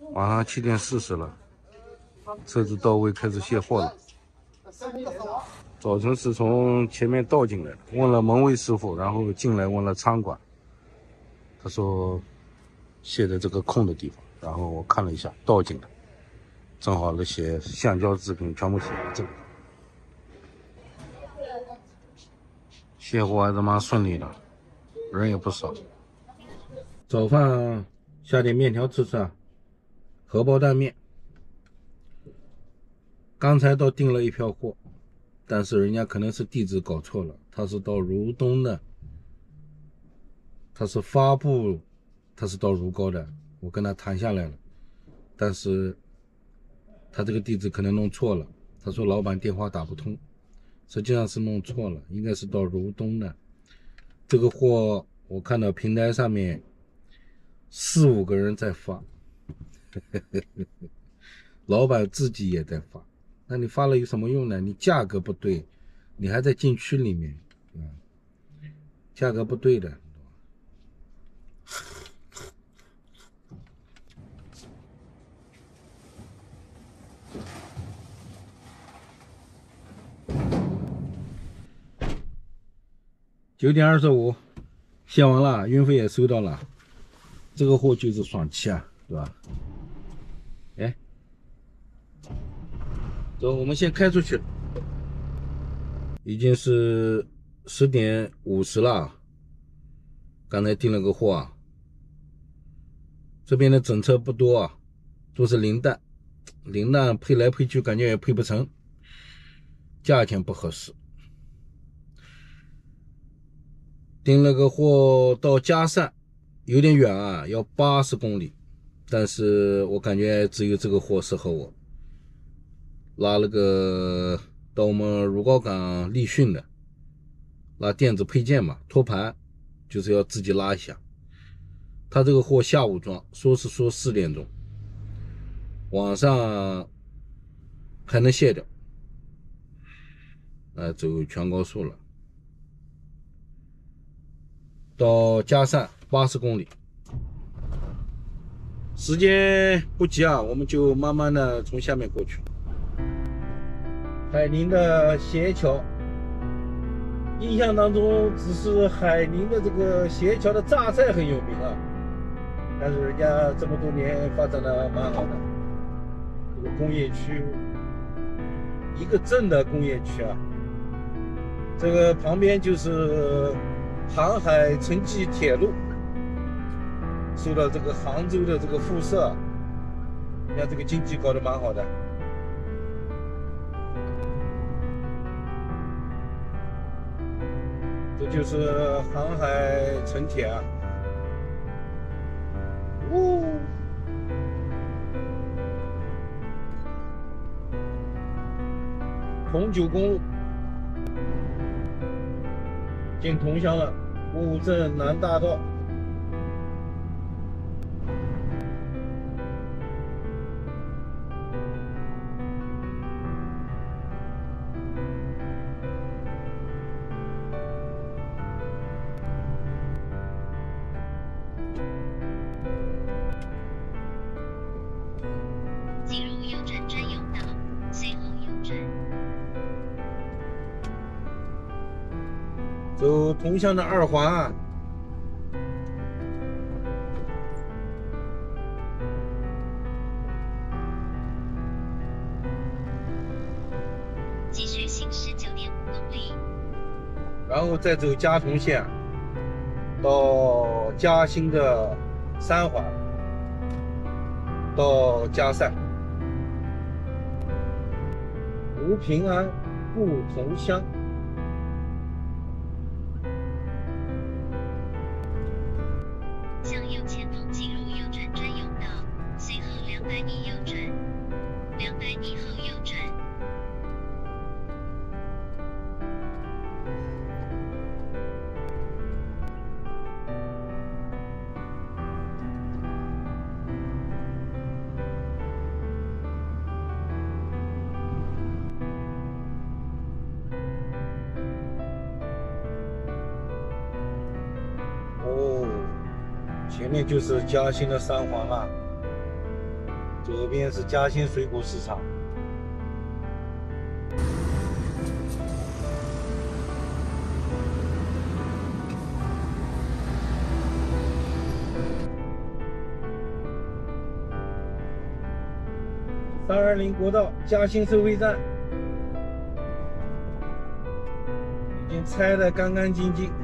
晚上7点40了，车子到位开始卸货了。早晨是从前面倒进来的，问了门卫师傅，然后进来问了仓管，他说卸在这个空的地方，然后我看了一下，倒进来，正好那些橡胶制品全部写在这里。卸货还是蛮顺利的，人也不少。早饭下点面条吃吃啊，荷包蛋面。刚才倒订了一票货，但是人家可能是地址搞错了，他是到如东的，他是发布，他是到如皋的，我跟他谈下来了，但是他这个地址可能弄错了，他说老板电话打不通，实际上是弄错了，应该是到如东的。这个货我看到平台上面4、5个人在发，老板自己也在发，那你发了有什么用呢？你价格不对，你还在禁区里面，价格不对的。9点25，卸完了，运费也收到了，这个货就是爽气啊，对吧？哎，走，我们先开出去。已经是10点50了，刚才订了个货啊。这边的整车不多啊，都是零蛋，零蛋配来配去感觉也配不成，价钱不合适。订了个货到嘉善，有点远啊，要80公里，但是我感觉只有这个货适合我。拉了个到我们如皋港立讯的，拉电子配件嘛，托盘就是要自己拉一下。他这个货下午装，说是说4点钟，晚上还能卸掉。走全高速了，到嘉善80公里。时间不急啊，我们就慢慢的从下面过去。海宁的斜桥，印象当中只是海宁的这个斜桥的榨菜很有名啊，但是人家这么多年发展的蛮好的。这个工业区，一个镇的工业区啊，这个旁边就是杭海城际铁路，受到这个杭州的这个辐射，人家这个经济搞得蛮好的。这就是杭海城铁啊。桐九公路进桐乡了，乌镇南大道。 进入右转专用道，随后右转。 走桐乡的2环啊。 继续行驶9.5公里， 然后再走嘉桐线到嘉兴的3环，到嘉善。吴平安故桐乡。 向右前方进入右转专用道，随后200米右转，200米后右转。 前面就是嘉兴的3环了。 左边是嘉兴水果市场。320国道嘉兴收费站已经拆得干干净净。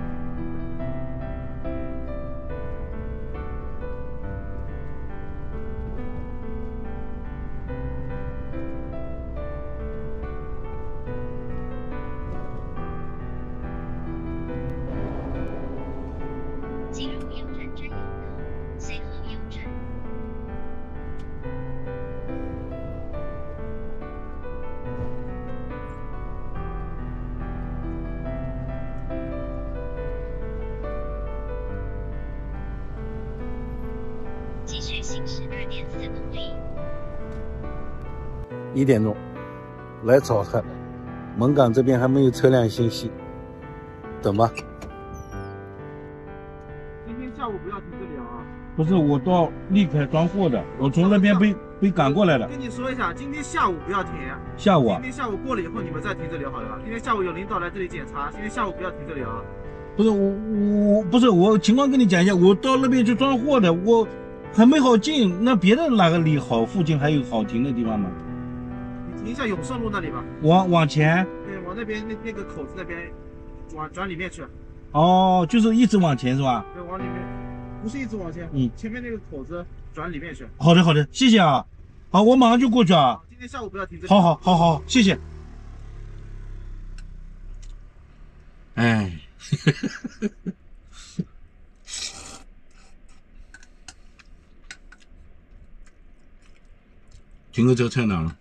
进入右转专用道，随后右转。继续行驶2.4公里。 1点钟来早看，门岗这边还没有车辆信息，等吧。 今天下午不要停这里啊！ 不是，我到立凯装货的，我从那边被赶过来的。 跟你说一下，今天下午不要停。 下午啊今？天下午过了以后你们再停这里好了。今天下午有领导来这里检查，今天下午不要停这里啊！ 不是我不是我情况跟你讲一下，我到那边去装货的，我还没好进。那别的哪个里好？附近还有好停的地方吗？ 你停一下永顺路那里吧。 往前？ 对，往那边那个口子那边，转里面去。 哦，就是一直往前是吧？ 对，往里面，不是一直往前。前面那个口子转里面去。 好的好的，谢谢啊。好，我马上就过去啊。 今天下午不要停这里。 好，谢谢。哎，停个车在哪了？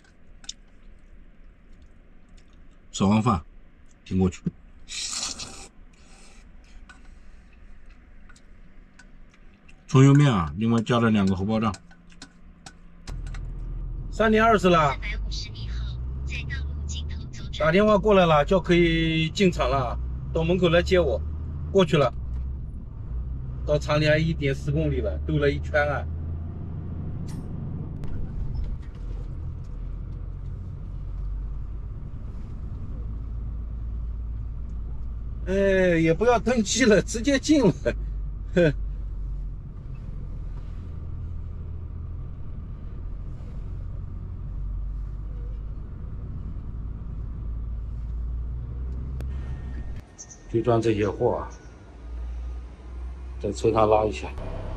烧完饭停过去。葱油面啊，另外加了2个荷包蛋。 3:20了， 450米后，在道路尽头左转。 打电话过来了，叫可以进厂了，到门口来接我，过去了。到厂里还1.4公里了，兜了一圈啊。哎，也不要登记了，直接进了。哼。就装这些货啊，在车上拉一下。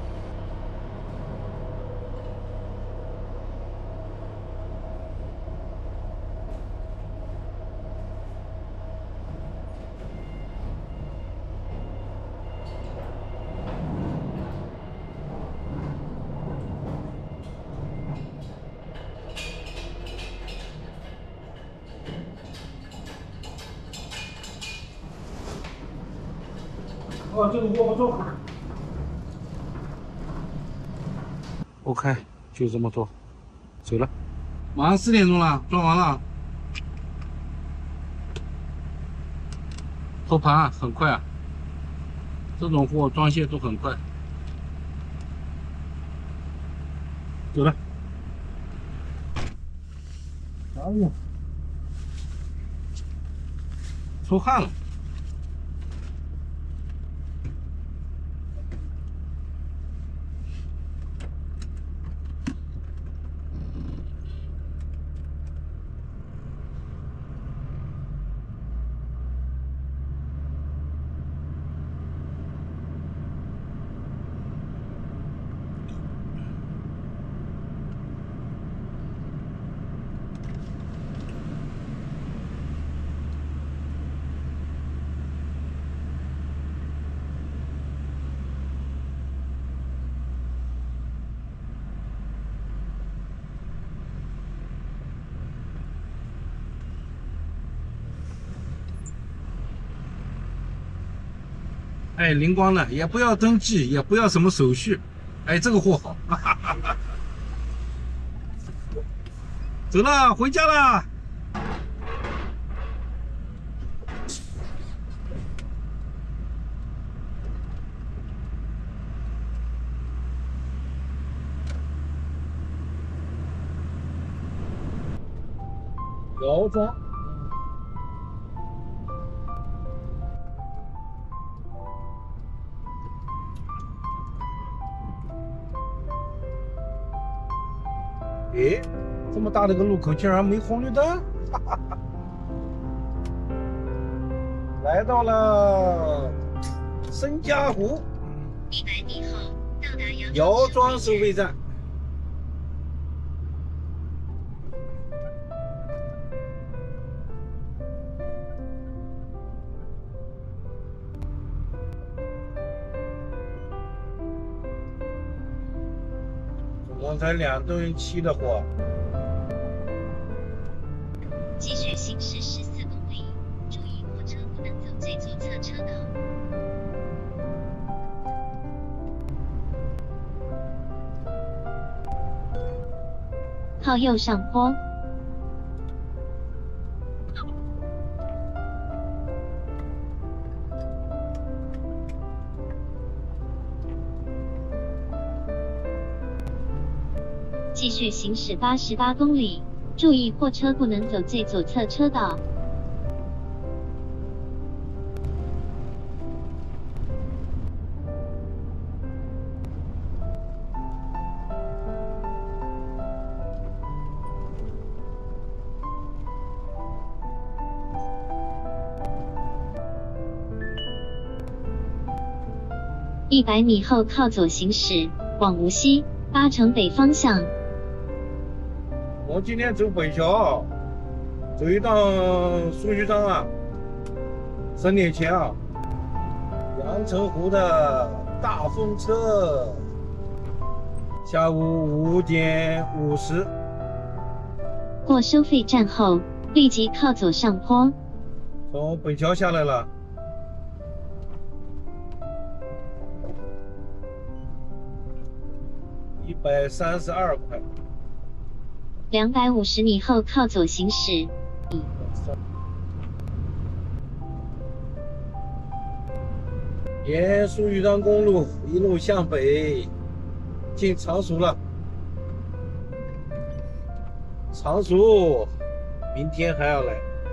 哦，这个货不错。OK，就这么做，走了。马上4点钟了，装完了。托盘很快啊，这种货装卸都很快。走了。哎呀，出汗了。哎，灵光了，也不要登记，也不要什么手续，哎，这个货好，哈哈哈哈。走了，回家了。 姚庄。诶，这么大的一个路口竟然没红绿灯，哈哈哈。来到了申嘉湖 100米后到达姚庄收费站。总共才2吨7的货。 继续行驶14公里，注意货车不能走最左侧车道。靠右上坡。继续行驶88公里，注意货车不能走最左侧车道。100米后靠左行驶，往无锡、巴城北方向。 我今天走北桥，走一趟苏徐章啊，省点钱啊。阳澄湖的大风车，下午5点50。 过收费站后，立即靠左上坡。 从北桥下来了。132块。 250米后靠左行驶。 沿苏徐章公路一路向北，进常熟了。常熟，明天还要来，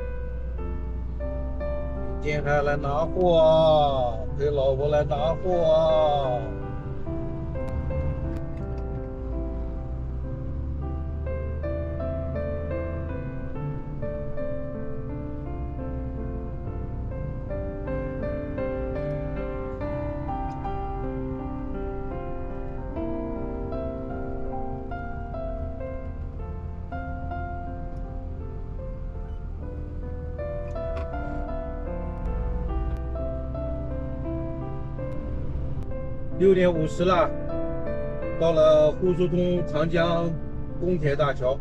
明天还要来拿货啊，陪老婆来拿货啊。6点50了，到了呼苏通长江公铁大桥。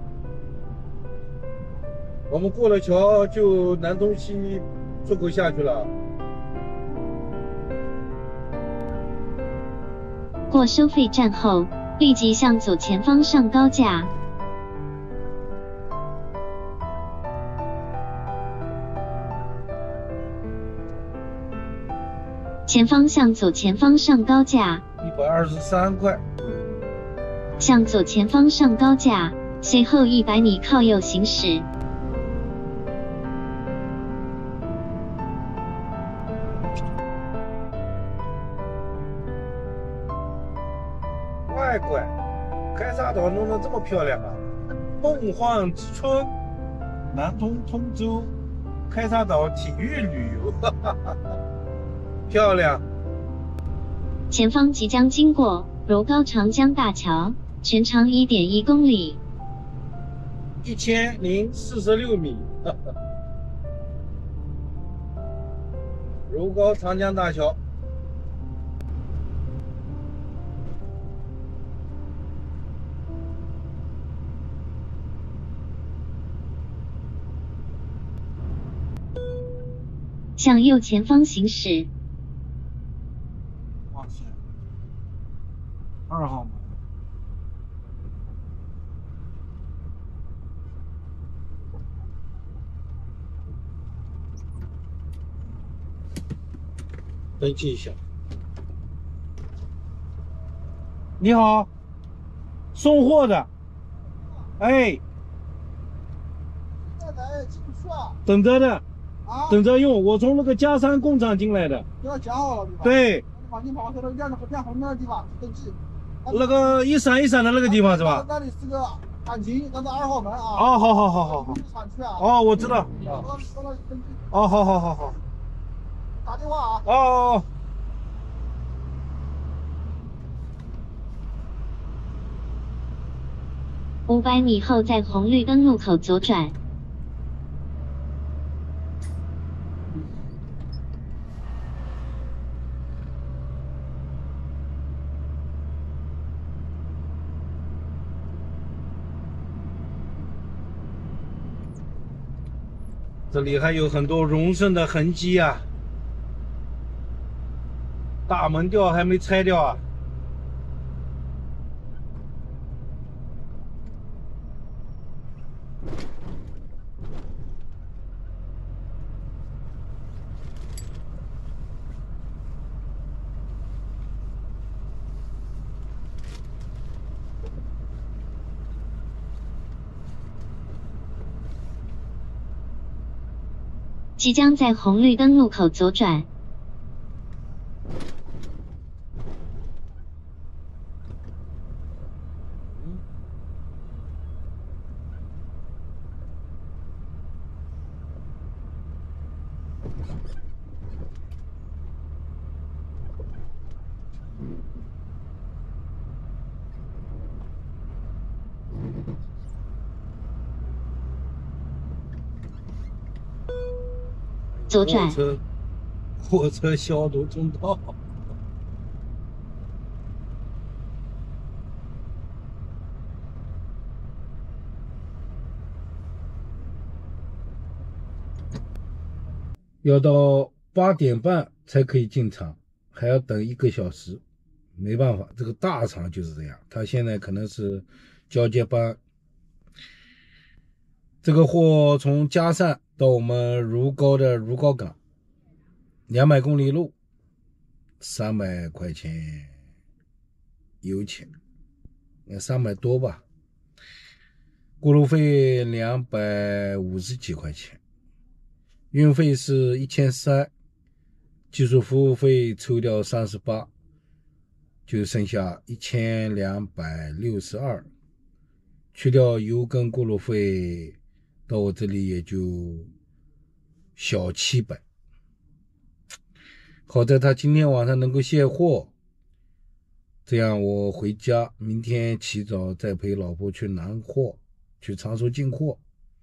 我们过了桥就南通西出口下去了。 过收费站后，立即向左前方上高架。前方向左前方上高架。 123块。 向左前方上高架，随后100米靠右行驶。 乖，开沙岛弄得这么漂亮啊！梦幻之春，南通通州开沙岛体育旅游，哈哈哈哈，漂亮。 前方即将经过柔高长江大桥，全长1.1公里 ，1046米，哈哈。柔高长江大桥。 向右前方行驶。 哇塞，2号门。登记一下。你好，送货的。哎。 进不去啊。 等着的， 啊， 等着用。我从那个嘉山工厂进来的。 要讲好了对吧？ 对， 你跑到亮红灯的地方登记。 那个一闪一闪的那个地方是吧？ 那里是个感情，那是2号门啊。 哦，好。 厂区啊。 哦，我知道。 到那里登记。 哦，好。 打电话啊。 哦。 500米后在红绿灯路口左转。 这里还有很多荣盛的痕迹啊，大门吊还没拆掉啊。 即将在红绿灯路口左转。左转。 货车消毒通道。要到8点半才可以进场，还要等1个小时。没办法，这个大厂就是这样。他现在可能是交接班。这个货从嘉善到我们如皋的如皋港，200公里路，300块钱油钱，300多吧。过路费250几块钱，运费是1300，技术服务费抽掉38，就剩下1262，去掉油跟过路费，到我这里也就小700。好在他今天晚上能够卸货，这样我回家，明天起早再陪老婆去拿货，去长寿进货，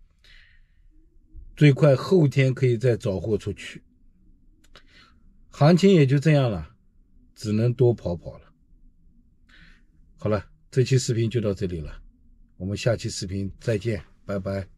最快后天可以再找货出去。行情也就这样了，只能多跑跑了。好了，这期视频就到这里了，我们下期视频再见，拜拜。